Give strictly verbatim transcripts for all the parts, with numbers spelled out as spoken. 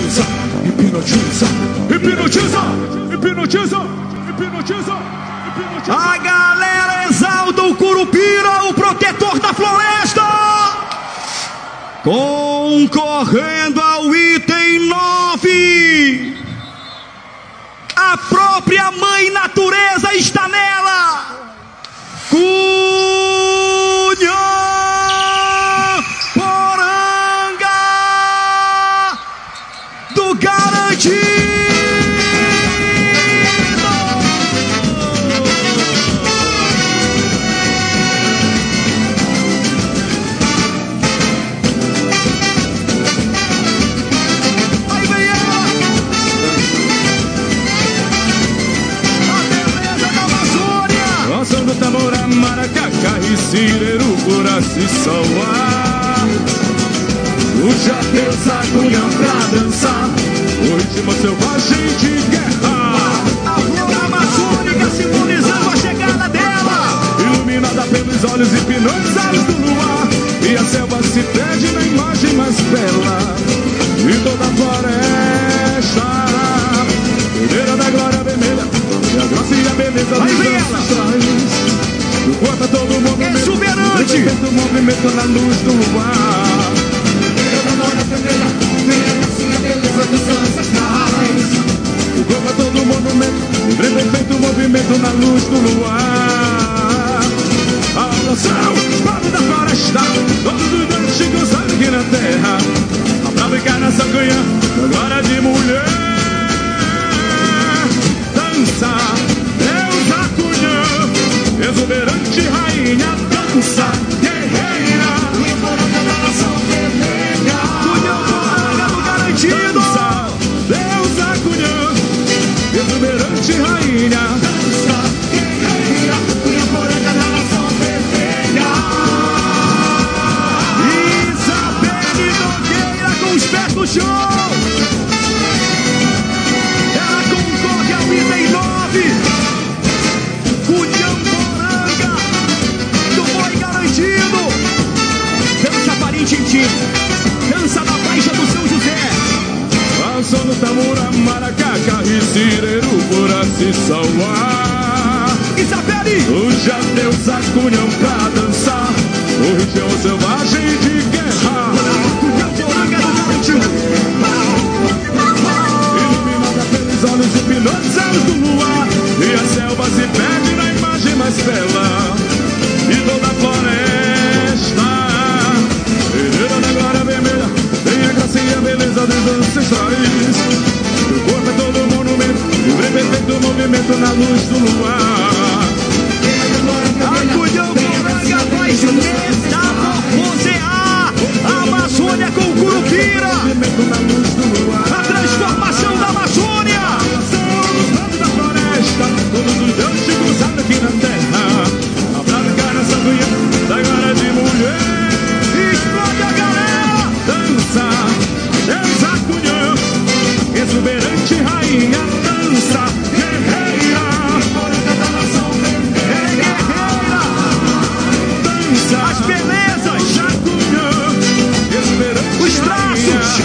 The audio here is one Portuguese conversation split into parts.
hipnotiza, hipnotiza, hipnotiza, hipnotiza, hipnotiza, hipnotiza. A galera exalta o Curupira, o protetor da floresta, concorrendo ao item nove. A própria mãe natureza está nela. Cunhã Poranga do Garantido. Aí vem ela, a beleza da Amazônia. Lançando tambora, maracaca e cireiro, Curaci, Sauá. O Jateusa Cunhã pra dançar o ritmo selvagem de guerra. A flor amazônica simbolizando a chegada dela, Iluminada pelos olhos hipnotizados do luar, e a selva se perde na imagem mais bela de toda a floresta. Bandeira da glória vermelha, e a graça e a beleza Aí dos vem ela. ancestrais. Do corpo a todo movimento, Exuberante. do movimento na luz do luar. Bandeira da glória vermelha, vem a graça e a beleza dos ancestrais. O corpo a todo monumento, livre perfeito movimento na luz do luar. A nação, povo da floresta, todos os deuses chegam sangue na terra. A brava encarnação ganha a glória de mulher. Dança, deusa Cunhã, exuberante rainha, dança, guerreira. Cunhã Poranga da nação vermelha. Cunhã Poranga do Garantido. Dança, deusa Cunhã, exuberante rainha. Dança, guerreira. Cunhã Poranga da nação vermelha. Isabelle Nogueira com os pés no chão. Ela concorre ao item nove. Cunhã Poranga do Boi Garantido. Dança Parintintim, dança da Baixa do São José. Lançando tambora, maracaca e cireiro, Curaci, Sauá. Isabelle, O Jateusa Cunhã pra dançar o ritmo selvagem de guerra. Cunhã Poranga do Garantido. Iluminada pelos olhos hipnotizados do luar, e a selva se perde na imagem mais bela de toda a floresta. Herdeira da glória vermelha, tem a graça e a beleza dos ancestrais. Do corpo é todo monumento, livre perfeito movimento na luz do luar. A Cunhã Poranga vai se metamorfosear a Amazônia com o Curupira. Movimento na luz do luar. A transformação da Amazônia. São os lados da floresta, todos os deuses cruzados aqui na terra. A brava encarnação da glória de mulher. Explode a galera. Dança, deusa Cunhã, exuberante rainha, dança, guerreira. Poranga da nação vermelha. É guerreira. Dança, As belezas, deusa Cunhã, exuberante os traços,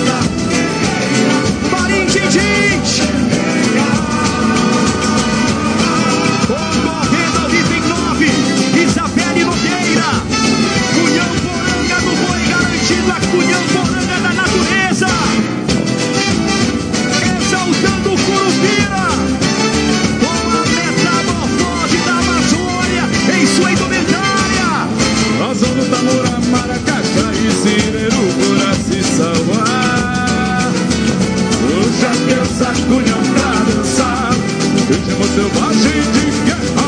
Parintintins. Concorrendo ao item nove, Isabelle Nogueira. Cunhã Poranga do Boi Garantido, a Cunhã Poranga da natureza. Exaltando o Curupira com a metamorfose da Amazônia em sua indumentária. Lançando tambora, maracaca e cireiro, Curaci, Sauá. O Jateusa Cunhã pra dançar ritmo selvagem de guerra.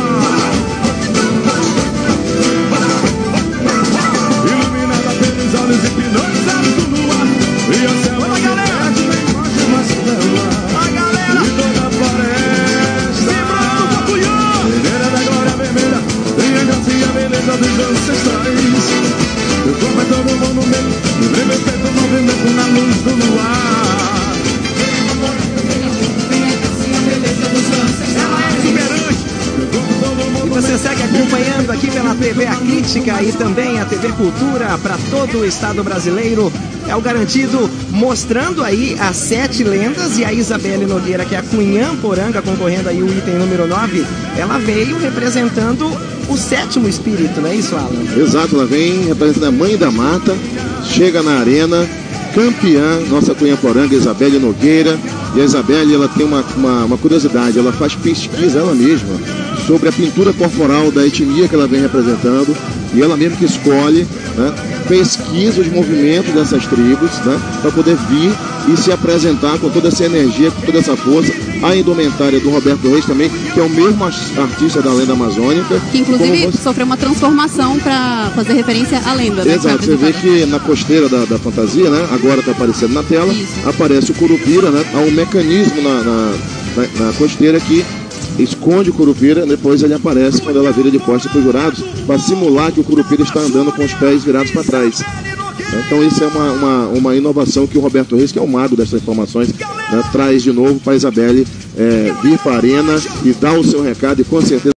Iluminada pelos olhos hipnotizados do luar, e a selva Olha, se galera. perde na imagem mais bela A galera de toda a floresta. vibrando com a Cunhã. Bandeira da glória vermelha, tem a graça e a beleza dos ancestrais. O corpo é todo monumento, livre perfeito movimento na luz do luar. Vem a graça e a beleza dos ancestrais. Ela é exuberante. O corpo todo E monumento, você segue acompanhando aqui pela T V Aqui, Política e também a T V Cultura para todo o estado brasileiro. É o Garantido, mostrando aí as sete lendas, e a Isabelle Nogueira, que é a Cunhã Poranga, concorrendo aí o item número nove, ela veio representando o sétimo espírito, não é isso, Alan? Exato, ela vem representando a Mãe da Mata, chega na arena, campeã, nossa Cunhã Poranga, Isabelle Nogueira. E a Isabelle, ela tem uma, uma, uma curiosidade, ela faz pesquisa ela mesma sobre a pintura corporal da etnia que ela vem representando, e ela mesma que escolhe, né, pesquisa os movimentos dessas tribos, né, para poder vir e se apresentar com toda essa energia, com toda essa força. A indumentária do Roberto Reis também, que é o mesmo artista da lenda amazônica. Que inclusive você... sofreu uma transformação para fazer referência à lenda, né? Exato, você vê que na costeira da, da fantasia, né, agora está aparecendo na tela, isso, aparece o Curupira, né, há um mecanismo na, na, na, na costeira que esconde o Curupira, depois ele aparece quando ela vira de costas para os jurados, para simular que o Curupira está andando com os pés virados para trás. Então isso é uma, uma, uma inovação que o Roberto Reis, que é o mago dessas informações, né, traz de novo para a Isabelle é, vir para a arena e dar o seu recado, e com certeza